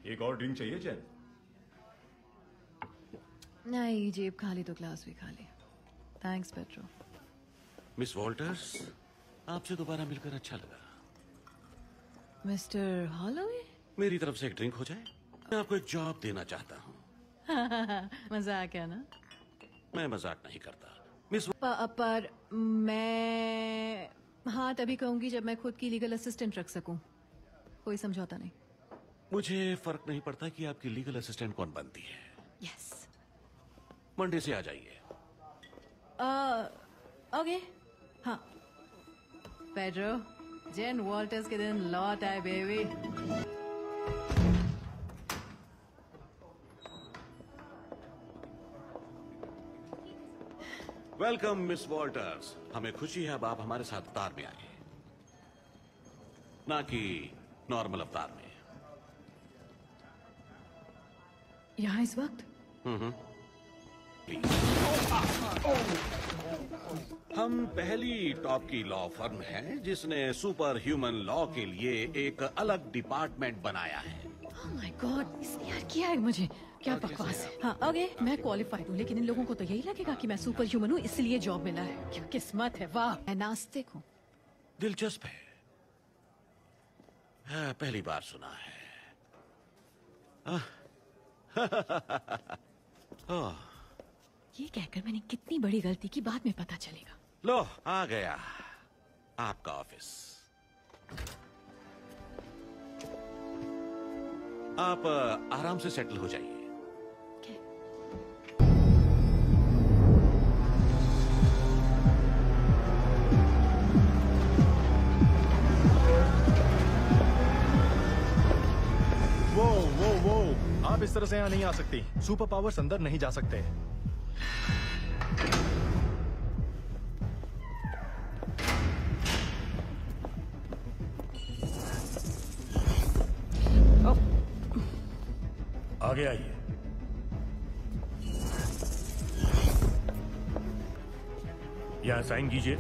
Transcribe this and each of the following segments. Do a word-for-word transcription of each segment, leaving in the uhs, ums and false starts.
एक और ड्रिंक चाहिए जैन? नहीं, जेब खाली तो क्लास भी खाली। Thanks petro. मिस वॉल्टर्स, आपसे दोबारा मिलकर अच्छा लगा। मिस्टर हॉलोवे, मेरी तरफ से एक ड्रिंक हो जाए? मैं आपको एक जॉब देना चाहता हूँ। मजाक है ना? मैं मजाक नहीं करता मिस। प, पर मैं हाँ तभी कहूंगी जब मैं खुद की लीगल असिस्टेंट रख सकूं। कोई समझौता नहीं। मुझे फर्क नहीं पड़ता कि आपकी लीगल असिस्टेंट कौन बनती है। यस। मंडे से आ जाइए। ओके। हाँ पेड्रो, जेन वॉल्टर्स के दिन लौट आए बेबी। Welcome miss Walter's. हमें खुशी है अब आप हमारे साथ अवतार में आए, ना कि नॉर्मल अवतार में। यहाँ इस वक्त? हम्म हम पहली टॉप की लॉ फर्म है जिसने सुपर ह्यूमन लॉ के लिए एक अलग डिपार्टमेंट बनाया है। Oh my God, इसने यार किया है मुझे। क्या बकवास है। हाँ ओके, मैं क्वालिफाइड हूँ, लेकिन इन लोगों को तो यही लगेगा कि मैं सुपर ह्यूमन हूँ इसलिए जॉब मिला है। क्या किस्मत है, वाह। मैं नास्तिक हूँ। दिलचस्प है, हाँ, पहली बार सुना है। ये कहकर मैंने कितनी बड़ी गलती की बाद में पता चलेगा। लो आ गया आपका ऑफिस। आप आराम से सेटल हो जाइए। वो वो वो आप इस तरह से यहाँ नहीं आ सकती। सुपर पावर्स अंदर नहीं जा सकते। आगे आइए। यहां साइन कीजिए।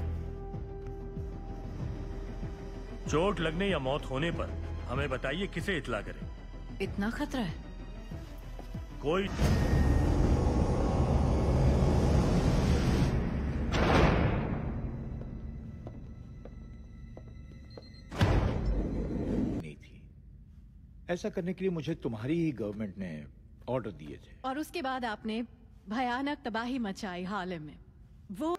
चोट लगने या मौत होने पर हमें बताइए, किसे इत्तला करें। इतना खतरा है? कोई नहीं थी। ऐसा करने के लिए मुझे तुम्हारी ही गवर्नमेंट ने ऑर्डर दिए थे। और उसके बाद आपने भयानक तबाही मचाई हाल में। वो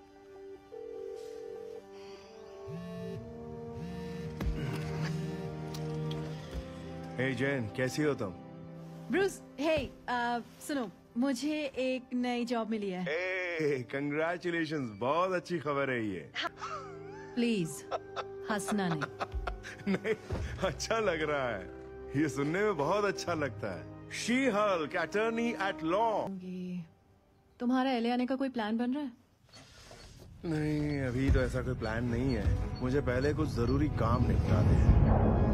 हे जैन, कैसी हो तुम? ब्रूस, हे uh, सुनो, मुझे एक नई जॉब मिली है। हे कंग्रेचुलेशंस, बहुत अच्छी खबर है ये। प्लीज हंसना नहीं। नहीं, अच्छा लग रहा है, ये सुनने में बहुत अच्छा लगता है। She Hulk, attorney at law. तुम्हारा एले आने का कोई प्लान बन रहा है? नहीं, अभी तो ऐसा कोई प्लान नहीं है। मुझे पहले कुछ जरूरी काम निपटाने हैं।